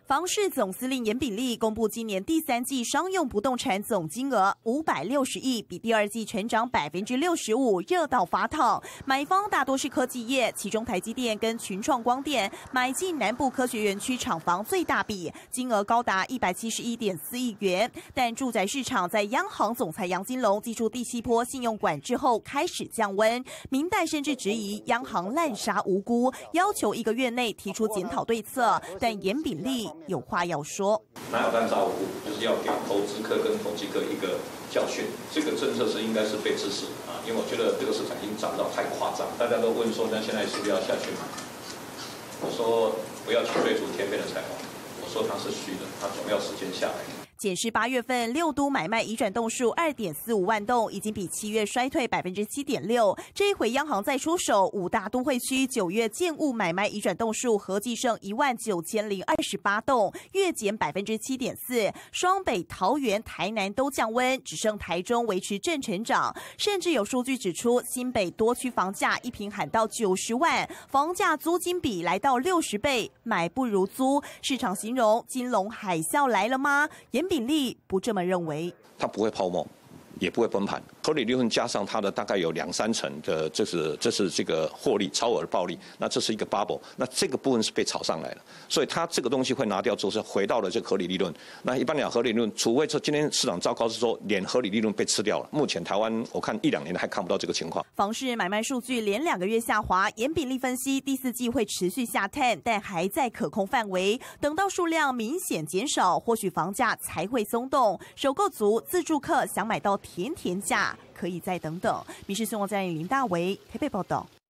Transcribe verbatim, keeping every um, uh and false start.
房市总司令严炳立公布，今年第三季商用不动产总金额五百六十亿，比第二季成长百分之六十五，热到发烫。买方大多是科技业，其中台积电跟群创光电买进南部科学园区厂房最大笔，金额高达一百七十一点四亿元。但住宅市场在央行总裁杨金龙祭出第七波信用管制后开始降温，民代甚至质疑央行滥杀无辜，要求一个月内提出检讨对策。但严炳立有话要说， 哪有滥杀无辜？就是要给投资客跟投机客一个教训。这个政策是应该是被支持啊，因为我觉得这个市场已经涨到太夸张，大家都问说，那现在是不是要下去买？我说不要去追逐天边的彩虹，我说它是虚的，它总要时间下来。 检视八月份六都买卖移转栋数二点四五万栋，已经比七月衰退百分之七点六。这一回央行再出手，五大都会区九月建物买卖移转栋数合计剩一万九千零二十八栋，月减百分之七点四。双北、桃园、台南都降温，只剩台中维持正成长。甚至有数据指出，新北多区房价一平喊到九十万，房价租金比来到六十倍，买不如租。市场形容金融海啸来了吗？严炳立不这么认为， 它不会泡沫，也不会崩盘。合理利润加上它的大概有两三成的，这是这是这个获利超额暴利，那这是一个 bubble， 那这个部分是被炒上来了，所以它这个东西会拿掉之后是回到了这个合理利润。那一般来讲，合理利润，除非说今天市场糟糕是说连合理利润被吃掉了。目前台湾我看一两年还看不到这个情况。 房市买卖数据连两个月下滑，严炳立分析第四季会持续下探，但还在可控范围。等到数量明显减少，或许房价才会松动。首购族、自住客想买到甜甜价，可以再等等。民视新闻站林大为台北报道。